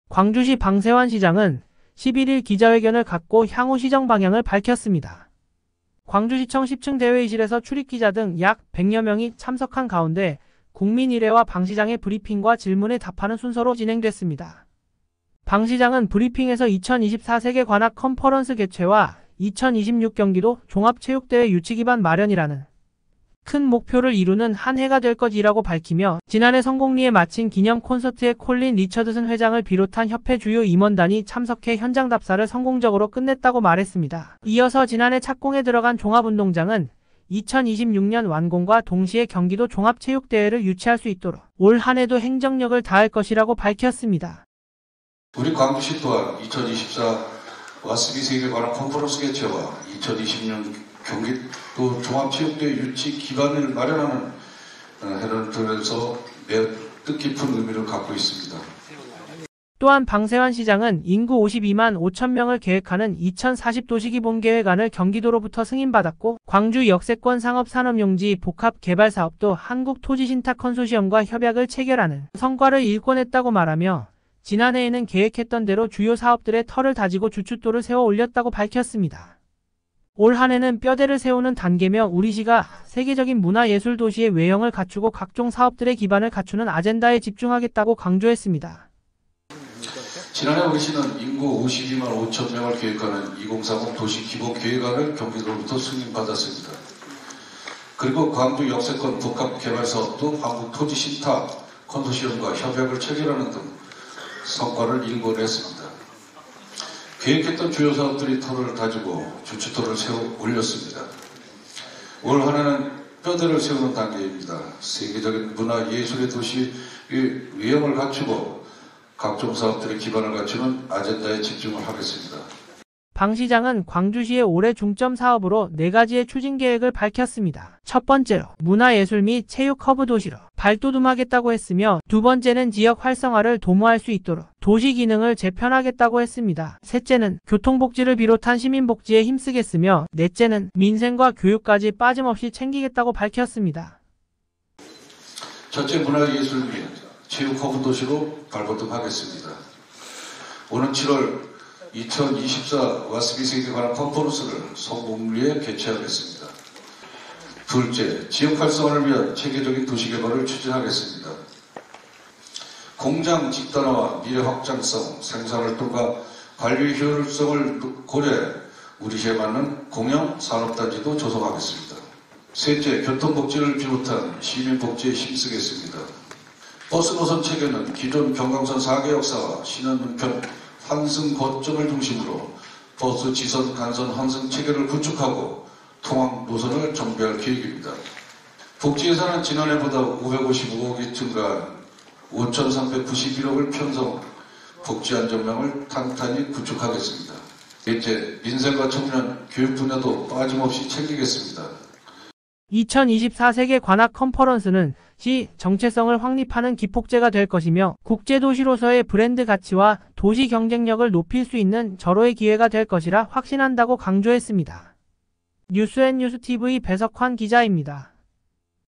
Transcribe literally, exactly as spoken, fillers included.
광주시 방세환 시장은 십일 일 기자회견을 갖고 향후 시정 방향을 밝혔습니다. 광주시청 십 층 대회의실에서 출입기자 등 약 백여 명이 참석한 가운데 국민일회와 방 시장의 브리핑과 질문에 답하는 순서로 진행됐습니다. 방 시장은 브리핑에서 이천이십사 세계 관악 컨퍼런스 개최와 이천이십육 경기도 종합체육대회 유치 기반 마련이라는 큰 목표를 이루는 한 해가 될 것이라고 밝히며 지난해 성공리에 마친 기념 콘서트에 콜린 리처드슨 회장을 비롯한 협회 주요 임원단이 참석해 현장 답사를 성공적으로 끝냈다고 말했습니다. 이어서 지난해 착공에 들어간 종합운동장은 이천이십육 년 완공과 동시에 경기도 종합체육대회를 유치할 수 있도록 올 한 해도 행정력을 다할 것이라고 밝혔습니다. 우리 광주시 또한 이천이십사 와스비 세계 관악 컨퍼런스 개최와 이천이십 년 경기도 종합체육대회 유치 기반을 마련하는 해를 들어서 매우 뜻깊은 의미를 갖고 있습니다. 또한 방세환 시장은 인구 오십이만 오천 명을 계획하는 이천사십 도시기본계획안을 경기도로부터 승인받았고 광주 역세권 상업산업용지 복합개발사업도 한국토지신탁 컨소시엄과 협약을 체결하는 성과를 일궈냈다고 말하며 지난해에는 계획했던 대로 주요 사업들의 털을 다지고 주춧돌을 세워 올렸다고 밝혔습니다. 올 한 해는 뼈대를 세우는 단계며 우리시가 세계적인 문화예술도시의 외형을 갖추고 각종 사업들의 기반을 갖추는 아젠다에 집중하겠다고 강조했습니다. 지난해 우리시는 인구 오십이만 오천 명을 계획하는 이천삼십 도시기본계획안을 경기도로부터 승인받았습니다. 그리고 광주 역세권 복합개발사업도 한국토지신탁 컨소시엄과 협약을 체결하는 등 성과를 일궈냈습니다. 계획했던 주요 사업들이 털을 다지고 주춧돌을 세워 올렸습니다. 올 한 해는 뼈대를 세우는 단계입니다. 세계적인 문화예술의 도시의 외형을 갖추고 각종 사업들의 기반을 갖추는 아젠다에 집중을 하겠습니다. 방 시장은 광주시의 올해 중점 사업으로 네 가지의 추진 계획을 밝혔습니다. 첫 번째로 문화예술 및 체육 허브 도시로 발돋움하겠다고 했으며 두 번째는 지역 활성화를 도모할 수 있도록 도시 기능을 재편하겠다고 했습니다. 셋째는 교통복지를 비롯한 시민복지에 힘쓰겠으며 넷째는 민생과 교육까지 빠짐없이 챙기겠다고 밝혔습니다. 첫째, 문화예술 및 체육 허브 도시로 발돋움하겠습니다. 오는 칠월 이천이십사 와스비 세계 관악 컨퍼런스를 성공리에 개최하겠습니다. 둘째, 지역 활성화를 위한 체계적인 도시개발을 추진하겠습니다. 공장 집단화와 미래 확장성, 생산활동과 관리 효율성을 고려해 우리시에 맞는 공영 산업단지도 조성하겠습니다. 셋째, 교통복지를 비롯한 시민복지에 힘쓰겠습니다. 버스 노선 체계는 기존 경강선 사 개 역사와 신안문편 환승 거점을 중심으로 버스 지선, 간선, 환승 체계를 구축하고 통학 노선을 정비할 계획입니다. 복지 예산은 지난해보다 오백오십오억이 증가한 오천삼백구십일억을 편성, 복지 안전망을 탄탄히 구축하겠습니다. 넷째, 민생과 청년, 교육 분야도 빠짐없이 챙기겠습니다. 이천이십사 세계 관악 컨퍼런스는 시 정체성을 확립하는 기폭제가 될 것이며 국제도시로서의 브랜드 가치와 도시 경쟁력을 높일 수 있는 절호의 기회가 될 것이라 확신한다고 강조했습니다. 뉴스앤뉴스티비 배석환 기자입니다.